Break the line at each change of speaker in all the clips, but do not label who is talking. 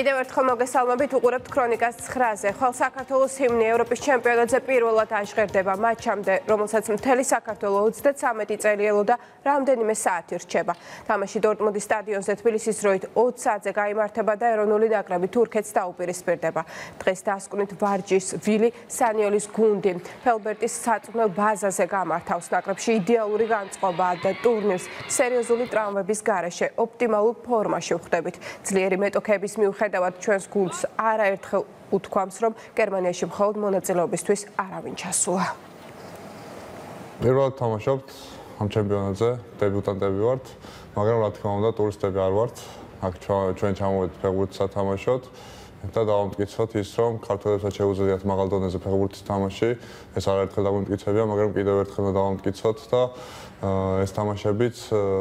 კიდევ ერთხელ მოგესალმებით, უყურებთ ქრონიკას 9-ზე. ხვალ საქართველოს ჰიმნი ევროპის ჩემპიონატზე პირველად აჟღერდება მატჩამდე, რომელსაც მთელი საქართველო 33 წელი ელოდა რამდენიმე საათი რჩება. თამაში დორტმუნდის სტადიონზე თბილისის დროით 20 საათზე გაიმართება და ეროვნული ნაკრები თურქეთს დაუპირისპირდება. დღეს დასკვნით ვარჯიშს ვილი სანიოლის გუნდი ფელბერტის საწვრთნელ ბაზაზე გამართავს. ნაკრებში იდეალური განწყობაა და ტურნირს სერიოზული ტრავმების გარეშე ოპტიმალურ ფორმაში ვხვდებით. ძლიერი მეტოქეების მიუხედავად ჩვენს გუნდს არაერთხელ უთქვამს, რომ გერმანიაში მხოლოდ მონაწილეობისთვის არავინ ჩასულა.
პირველად თამაშობთ ამ ჩემპიონატზე, დებიუტანტები ვართ, მაგრამ რა თქმა უნდა ტურისტები არ ვართ. აქ ჩვენ ჩამოვედით ფეხბურთს სათამაშოდ და დავამტკიცოთ ის, რომ ქართველებსაც შეუძლიათ მაღალ დონეზე ფეხბურთის თამაში. ეს არაერთხელ დაგვიმტკიცებია, მაგრამ კიდევ ერთხელ დავამტკიცოთ და ეს თამაშებიც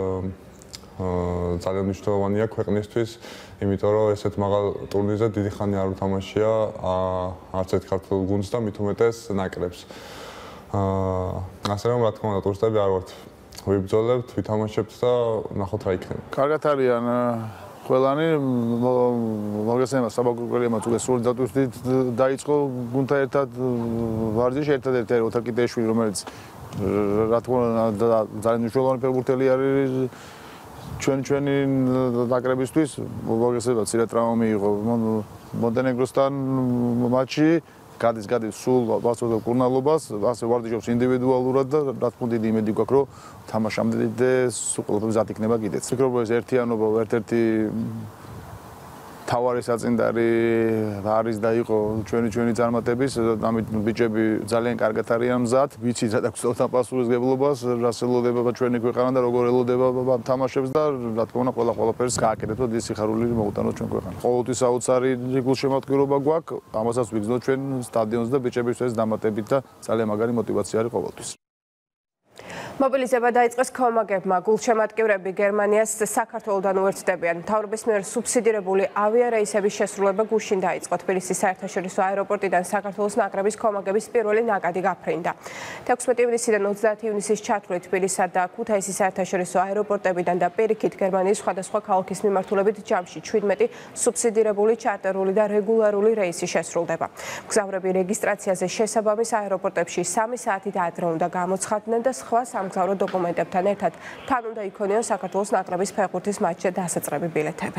ძალიან მნიშვნელოვანია ქვეყნისთვის, იმიტომ რომ ესეთ მაღალ ტურნირზე დიდი ხანი არ უთამაშია არც ერთ ქართულ გუნდს და მით უმეტეს ნაკრებს. ასე რომ რა თქმა უნდა ტურისტები არ ვართ. ვიბრძოლებთ, ვითამაშებთ და ნახოთ რა იქნება.
კარგად არიან ყველანი, მოგესალმებით საბაგურგელიამაც უგესრული დატვირთვით დაიწყო გუნდთან ერთად ვარჯიში, ერთადერთი ოთარ კიდეიშვილი, რომელიც რა თქმა უნდა ძალიან მნიშვნელოვანი ფეხბურთელი არის ჩვენი ნაკრებისთვის. მოგესალმებით ცირა ტრავმა მიიღო მონტენეგროსთან მატჩი. გადის სულ ვასწავლებ კურნალობას, ასე ვარჯიშობს ინდივიდუალურად და რა თქმა უნდა დიდი იმედი გვაქვს, რომ თამაშამდე სულ ყველაფერი მზად იქნება კიდეც. ვფიქრობ, ეს ერთიანობა ერთ-ერთი თავარი საწინდარი არის და იყო ჩვენი წარმატების, ამით ბიჭები ძალიან კარგად არიან მზად, ვიცით რა დაგვს პასუხისმგებლობას, რას ელოდება ჩვენი ქვეყანა და როგორ ელოდება თამაშებს და რა თქმა უნდა ყველაფერს გააკეთებთ და დიდი სიხარული მოუტანოთ ჩვენ ქვეყანას. ყოველთვის საოცარი გულშემატკივრობა გვაქვს, ამასაც ვიგრძნოთ ჩვენ სტადიონს და ბიჭებისთვის დამატებით და ძალიან მაგარი მოტივაცია არის ყოველთვის.
მობილიზება დაიწყეს ქომაგებმა. გულშემატკივრები გერმანიას საქართველოდან უერთდებიან. მთავრობის მიერ სუბსიდირებული ავიარეისების შესრულება გუშინ დაიწყო. თბილისის საერთაშორისო აეროპორტიდან საქართველოს ნაკრების ქომაგების პირველი ნაკადი გაფრინდა. 16 ივნისიდან 30 ივნისის ჩათვლით თბილისსა და ქუთაისის საერთაშორისო აეროპორტებიდან და პირიქით გერმანიის სხვადასხვა ქალაქის მიმართულებით ჯამში 17 სუბსიდირებული ჩარტერული და რეგულარული რეისი შესრულდება. მგზავრები რეგისტრაციაზე შესაბამის აეროპორტებში 3 საათით ადრე უნდა გამოცხადდნენ და სხვა სამგზავრო დოკუმენტებთან ერთად თან უნდა იქონიონ საქართველოს ნაკრების ფეხბურთის მატჩზე დასაწყები ბილეთები.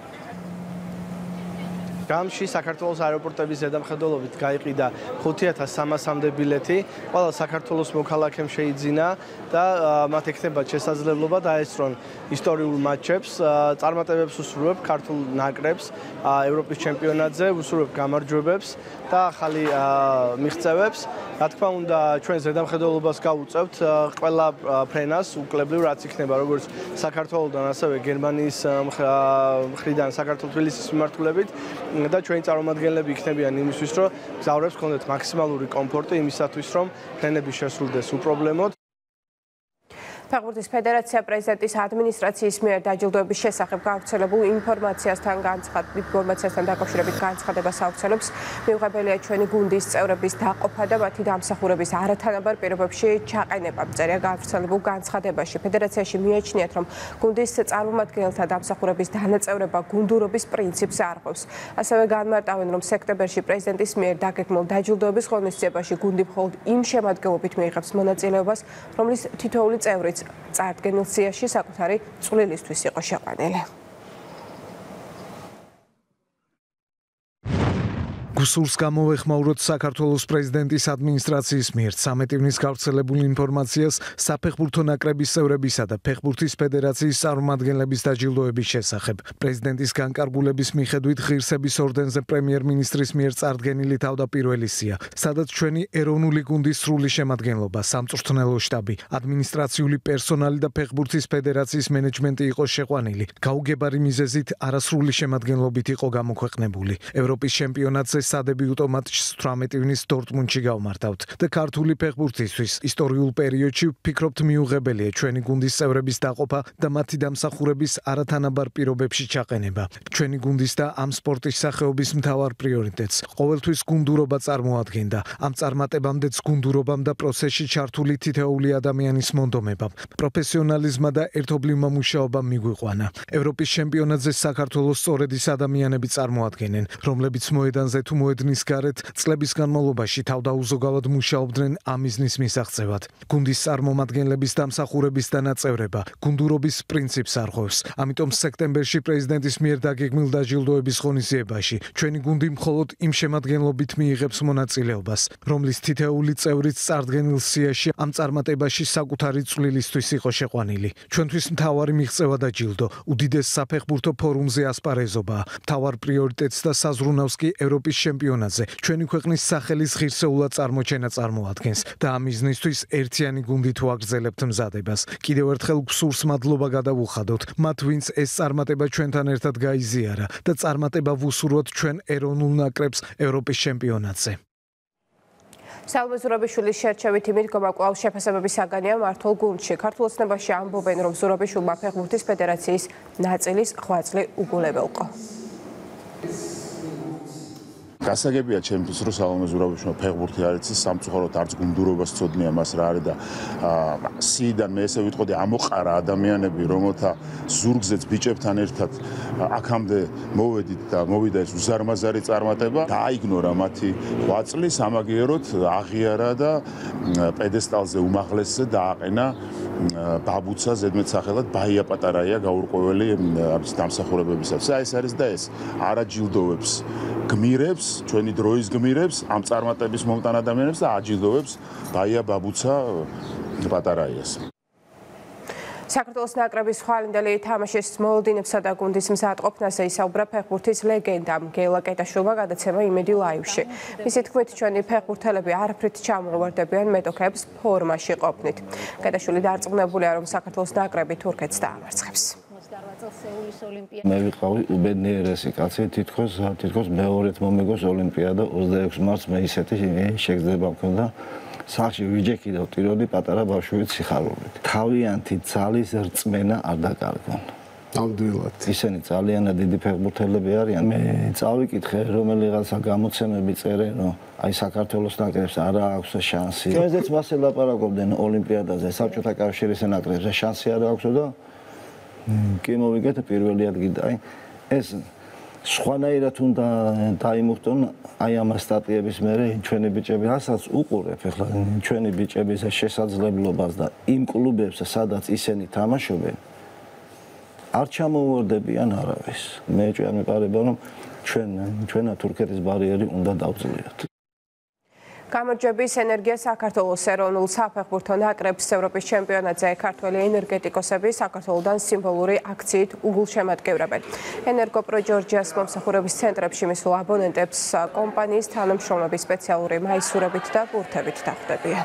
გამში საქართველოს აეროპორტების ზედამხედველობით გაიყიდა 5300-მდე ბილეთი. ყველა საქართველოს მოქალაქემ შეიძინა და მათ ექნებათ შესაძლებლობა დაესწრონ ისტორიულ მატჩებს, წარმატებებს უსურვებ ქართულ ნაკრებს ევროპის ჩემპიონატზე, უსურვებ გამარჯვებებს და ახალი მიღწევებს. რა თქმა უნდა, ჩვენ ზედამხედველობას გავუწევთ ყველა ფრენას, უკლებრივ რაც იქნება როგორც საქართველოსთან, ასევე გერმანიის მხრიდან საქართველოს თბილისის მიმართულებით. და ჩვენი წარმომადგენლები იქნებიან იმისთვის, რომ მგზავრებს ჰქონდეთ მაქსიმალური კომფორტი იმისათვის, რომ ფრენები შესრულდეს უპრობლემოდ.
ფეხბურთის ფედერაცია პრეზიდენტის ადმინისტრაციის მიერ დაჯილდოების შესახებ გავრცელებულ ინფორმაციასთან დაკავშირებით განცხადებას ავრცელებს. მიუღებელია ჩვენი გუნდის წევრების დაყოფა და მათი დამსახურების არათანაბარ პირობებში ჩაყენება. წერია გავრცელებულ განცხადებაში. ფედერაციაში მიაჩნიათ, რომ გუნდის წარმომადგენელთა დამსახურების დანაწევრება გუნდურობის პრინციპს არღვევს. ასევე განმარტავენ, რომ სექტემბერში პრეზიდენტის მიერ დაგეგმილ დაჯილდოების ღონისძიებაში გუნდი მხოლოდ იმ შემადგენლობით მიიღებს მონაწილეობას, რომლის თითოეული წევრიც წარდგენილ სიაში საკუთარი წვლილისთვის იყო შეყვანილი.
გუსურს გამოვეხმაუროთ საქართველოს პრეზიდენტის ადმინისტრაციის მიერ 13 ივნის გავრცელებულ ინფორმაციას საფეხბურთო ნაკრების წევრებისა და ფეხბურთის ფედერაციის წარმომადგენლების დაჯილდოების შესახებ. პრეზიდენტის განკარგულების მიხედვით ღირსების ორდენზე პრემიერ-მინისტრის მიერ წარდგენილი თავდაპირველისია, სადაც ჩვენი ეროვნული გუნდის სრული შემადგენლობა, სამწვრთნელო შტაბი, ადმინისტრაციული პერსონალი და ფეხბურთის ფედერაციის მენეჯმენტი იყო შეყვანილი. გაუგებარი მიზეზით არასრული შემადგენლობით იყო გამოქვეყნებული. ევროპის ჩემპიონატზე სადებიუტო მატჩს 18 ივნის დორტმუნდში გავმართავთ და ქართული ფეხბურთისთვის ისტორიულ პერიოდში ვფიქრობთ მიუღებელია ჩვენი გუნდის წევრების დაყოფა და მათი დამსახურების არათანაბარ პირობებში ჩაყენება. ჩვენი გუნდის და ამ სპორტის სახეობის მთავარ პრიორიტეტს ყოველთვის გუნდურობა წარმოადგენდა. ამ წარმატებამდეც გუნდურობამ და პროცესში ჩართული თითოეული ადამიანის მონდომებამ, პროფესიონალიზმმა და ერთობლივმა მუშაობამ მიგვიყვანა. ევროპის ჩემპიონატზე საქართველოს სწორედ ის ადამიანები წარმოადგენენ, რომლებიც მოედანზე თუ მოედნის გარეთ წლების განმავლობაში თავდაუზოგავად მუშაობდნენ ამ მიზნის მისაღწევად. გუნდის წარმომადგენლების დამსახურების დანაწევრება გუნდურობის პრინციპს არღვევს. ამიტომ სექტემბერში პრეზიდენტის მიერ დაგეგმილ დაჯილდოების ღონისძიებაში ჩვენი გუნდი მხოლოდ იმ შემადგენლობით მიიღებს მონაწილეობას, რომლის თითოეული წევრიც წარდგენილ სიაში ამ წარმატებაში საკუთარი წვლილისთვის იყო შეყვანილი. ჩვენთვის მთავარი მიღწევა და ჯილდო უდიდეს საფეხბურთო ფორუმზე ასპარეზობაა. მთავარ პრიორიტეტს და საზრუნავს კი ევროპის ჩემპიონატზე ჩვენი ქვეყნის სახელის ღირსეულად წარმოჩენა წარმოადგენს და ამ მიზნისთვის ერთიანი გუნდით ვაგრძელებთ მზადებას. კიდევ ერთხელ გსურს მადლობა გადავუხადოთ მათ, ვინც ეს წარმატება ჩვენთან ერთად გაიზიარა და წარმატება ვუსურვოთ ჩვენ ეროვნულ ნაკრებს ევროპის ჩემპიონატზე.
სალომე ზურაბიშვილის შერჩევით იმდგომა კვლავ შეფასებების საგანია მართულ გუნდში. ქართულ ოცნებაში ამბობენ, რომ ზურაბიშვილმა ფეხბურთის ფედერაციის ნაწილის ღვაწლი უგულებელყო.
გასაგებია ჩემთვის, რომ სალომე ზურაბიშვილმა ფეხბურთი არ იცის, სამწუხაროდ არც გუნდურობას ცოდნია მას რა არის და სიიდან მე ესე ვიტყოდი ამოყარა ადამიანები, რომელთა ზურგზეც ბიჭებთან ერთად აქამდე მოვედით და მოვიდა ეს უზარმაზარი წარმატება, დააიგნორა მათი ღვაწლი, სამაგიეროდ აღიარა და პედესტალზე უმაღლესზე დააყენა ბაბუცა ზედმეტსახელად ბაია პატარაია გაურკვეველი დამსახურებებისას. ეს არის და ეს არაჯილდოვებს გმირებს, ჩვენი დროის გმირებს, ამ წარმატების მომტან ადამიანებს და აჯილდოვებს ბაია ბაბუცა პატარაიას.
საქართველოს ნაკრების ხვალინდელი თამაშის მოლოდინებსა და გუნდის მზადყოფნაზე ისაუბრა ფეხბურთის ლეგენდამ გელა კეტაშვილმა გადაცემა იმედი ლაივში. მისი თქმით, ჩვენი ფეხბურთელები არაფრით ჩამოუვარდებიან მეტოქეებს ფორმაში ყოფნით. კეტაშვილი დარწმუნებულია, რომ საქართველოს ნაკრები თურქეთს დაამარცხებს.
მე ვიყავი უბედნიერესი კაცი, თითქოს მეორედ მომიგოს ოლიმპიადა 26 მარტს მე ისეთი შეგრძნება მქონდა. სახში ვიჯექი და ვტიროდი პატარა ბავშვით სიხარულით. თავიანთი ძალის რწმენა არ დაკარგონ.
ნამდვილად.
ისინი ძალიან დიდი ფეხბურთელები არიან. მე წავიკითხე, რომელიღაცა გამოცემები წერენ, რომ აი საქართველოს ნაკრებს არ აქვს შანსი. ჩვენზეც მასე ლაპარაკობდნენ ოლიმპიადაზე, საბჭოთა კავშირის ნაკრებზე შანსი არ აქვს და კი მოვიგეთ პირველი ადგილი. აი ეს სხვანაირად უნდა დაიმუხტონ აი ამ სტატიების მერე ჩვენი ბიჭები, რასაც უყურებ ახლა ჩვენი ბიჭების შესაძლებლობას და იმ კლუბებს, სადაც ისინი თამაშობენ, არ ჩამოუვარდებიან არავის. მე ვამეყარება, რომ ჩვენა თურქეთის ბარიერი უნდა დავწლიოთ.
გამარჯვების ენერგია საქართველოს ეროვნულ საფეხბურთო ნაკრებს ევროპის ჩემპიონატზე ქართველი ენერგეტიკოსები საქართველოდან სიმბოლური აქციით უგულშემატკივრებენ. ენერგოპრო ჯორჯიას მომსახურების ცენტრებში მისულ აბონენტებს კომპანიის თანამშრომლები სპეციალური მაისურებით და ბურთებით დახვდებიან.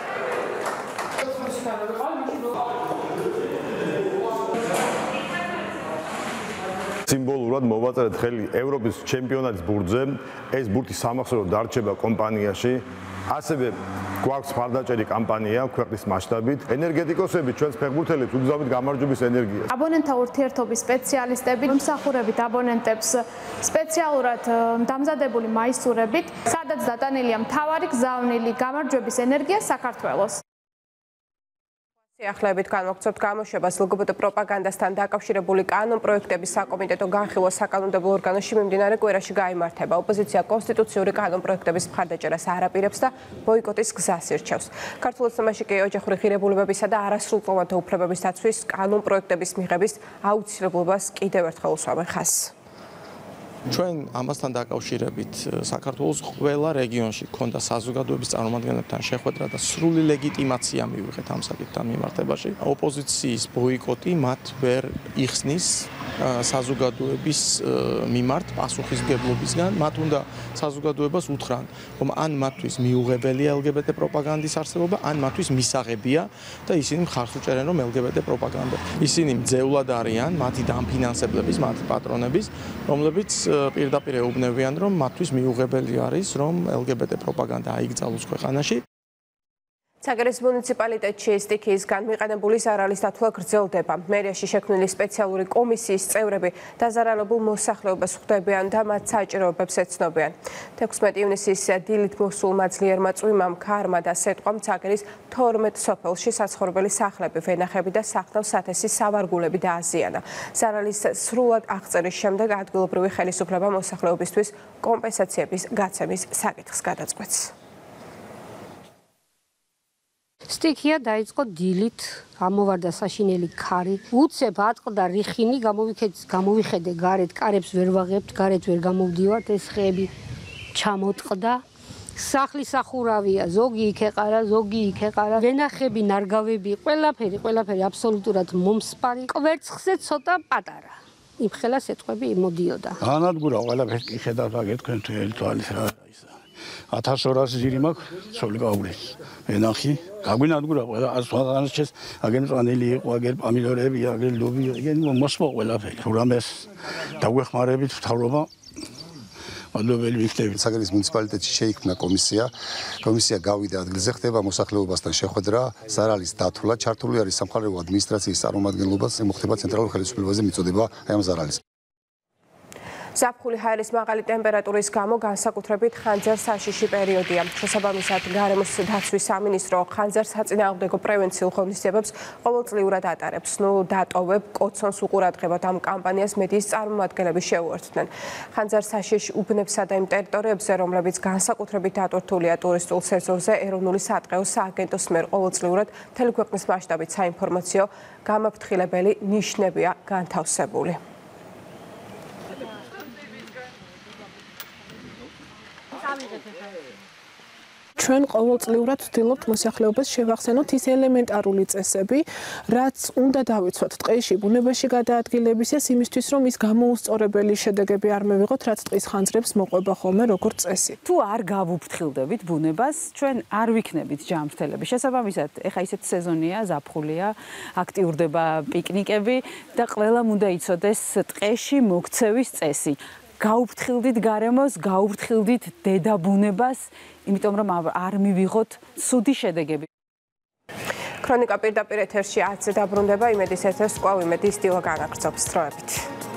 სიმბოლურად მოვაწერეთ ხელი ევროპის ჩემპიონატის ბურთზე. ეს ბურთი სამახსოვრო დარჩება კომპანიაში. ასევე გვაქვს მხარდაჭერი კამპანია ქვეყნის მასშტაბით. ენერგეტიკოსები ჩვენს ფეხბურთელებს უგზავნით გამარჯვების ენერგიას.
აბონენტთა ურთიერთობის სპეციალისტები მომსახურებით აბონენტებს სპეციალურად დამზადებული მაისურებით, სადაც დატანილია მთავარი გზავნილი გამარჯვების ენერგია საქართველოს.
ახლებებით განვაგრძობთ გამოშვებას ლგბტ პროპაგანდასთან დაკავშირებული კანონპროექტების საკომიტეტო განხილვა საკანონმდებლო ორგანოში მიმდინარე კვირაში გაიმართება. ოპოზიცია კონსტიტუციური კანონპროექტების მხარდაჭერას არ აპირებს და ბოიკოტის გზას ირჩევს. ქართულ ოცნებაში კი ოჯახური ღირებულებებისა და არასრულყოფილთა უფლებების დაცვის კანონპროექტების მიღების აუცილებლობას კიდევ ერთხელ უსვამენ ხაზს.
ჩვენ ამასთან დაკავშირებით საქართველოს ყველა რეგიონში ქონდა საზოგადოების წარმომადგენლებთან შეხვედრა და სრული ლეგიტიმაცია მივიღეთ ამ საკითხთან მიმართებაში. ოპოზიციის ბოიკოტი მათ ვერ იხსნის საზოგადოების მიმართ პასუხისმგებლობისგან. მათ უნდა საზოგადოებას უთხრან, რომ ან მათთვის მიუღებელია LGBT პროპაგანდის არსებობა, ან მათთვის მისაღებია და ისინი მხარს უჭერენ, რომ LGBT პროპაგანდა. ისინი მძევლად არიან მათი დამფინანსებლების, მათი პატრონების, რომლებიც პირდაპირ ეუბნებიან, რომ მათთვის მიუღებელი არის, რომ LGBT პროპაგანდა აიგზავნოს ქვეყანაში.
ცაგერის მუნიციპალიტეტში სტიქიის განმიყენებული ზარალის დათვლა გრძელდება. მერიაში შექმნილი სპეციალური კომისიის წევრები დაზარალებულ მოსახლეობას ხვდებიან და მათ საჭიროებებს ეცნობიან. 16 ივნისის დილით მოსულმა ძლიერმა წვიმამ ქარმა და სეტყვამ ცაგერის 12 სოფელში საცხოვრებელი სახლები, ვენახები და სახნავ სათესის სავარგულები დააზიანა. ზარალის სრულად აღწერის შემდეგ ადგილობრივი ხელისუფლება მოსახლეობისთვის კომპენსაციების გაცემის საკითხს გადაწყვეტს.
სტიქია დაიწყო დილით, გამოვარდა საშინელი ქარი. უცებ ატყდა რიხინი, გამოვიხედე გარეთ, კარებს ვერ ვაღებთ, გარეთ ვერ გამოვდივართ, ეს ხეები ჩამოტყდა. სახლის სახურავია, ზოგი იქ ეყარა, ზოგი იქ ეყარა. ვენახები, ნარგავები, ყველაფერი აბსოლუტურად მომსპარი. კვერცხზე ცოტა პატარა. იმხელა სიტყვები იმოდიოდა.
განადგურა ყველაფერს კი ხედავთ აგეთ თქვენ თვალის რა ის 1200 ძირი მაქვს, სული გაუგრეს. ვენახი გაგვინადგურა ყველა ასვანას ჩეს, აგენ მწვანილი იყო, აგენ პომიდორები, აგენ ლობი, აგენ მოსმო ყველაფერი. თუ რამეს დაგვეხმარებით მთავრობა მადლობელი ვიქნებით.
ცაგერის მუნიციპალიტეტში შეიქმნა კომისია. კომისია გავიდა ადგილზე, ხდება მოსახლეობასთან შეხვედრა, ზარალის დათვლა, ჩართული არის სამხარეო ადმინისტრაციის წარმომადგენლობას, მოხდება ცენტრალურ ხელისუფლებაზე მიწოდება ამ ზარალის.
ზაფხული ჰაერის მაღალი ტემპერატურის გამო განსაკუთრებით ხანძარ-საშიში პერიოდია. შესაბამისად, გარემოს დაცვის სამინისტრო ხანძარ-საწინააღმდეგო პრევენციულ ღონისძიებებს ყოველწლიურად ატარებს. დატოვებ კოცონს უყურადღებად ამ კამპანიას მედიის წარმომადგენლები შეუერთდნენ. ხანძარ-საშიშ უბნებსა და იმ ტერიტორიებზე, რომლებიც განსაკუთრებით დატვირთულია ტურისტულ სეზონზე, ეროვნული სატყეო სააგენტოს მიერ ყოველწლიურად მთელი ქვეყნის მასშტაბით საინფორმაციო გამაფრთხილებელი ნიშნებია განთავსებული.
ჩვენ ყოველწლიურად ვცდილობთ მოსახლეობას შევახსენოთ ის ელემენტარული წესები, რაც უნდა დავიცვათ ტყეში, ბუნებაში გადაადგილებისას იმისთვის, რომ ის გამოუსწორებელი შედეგები არ მივიღოთ, რაც ტყის ხანძრებს მოყვება ხოლმე როგორც წესი.
თუ არ გავუფრთხილდებით ბუნებას, ჩვენ არ ვიქნებით ჯანმრთელები. შესაბამისად, ეხა ისეთ სეზონია, ზაფხულია, აქტიურდება პიკნიკები და ყველამ უნდა იცოდეს ტყეში მოქცევის წესი. გაუფრთხილდით გარემოს, გაუფრთხილდით დედაბუნებას, იმიტომ რომ არ მივიღოთ ცუდი შედეგები.
ქრონიკა პირდაპირ ეთერში 10-ზე დაბრუნდება, იმედის ეთერს კვლავ იმედის დილა განაგრძობს. დროებით.